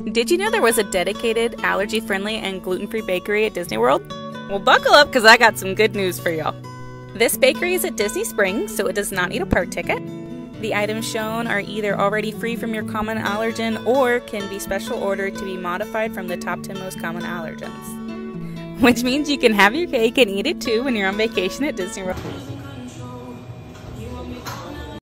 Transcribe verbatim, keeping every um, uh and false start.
Did you know there was a dedicated allergy-friendly and gluten-free bakery at Disney World? Well, buckle up because I got some good news for y'all. This bakery is at Disney Springs, so it does not need a park ticket. The items shown are either already free from your common allergen or can be special ordered to be modified from the top ten most common allergens. Which means you can have your cake and eat it too when you're on vacation at Disney World.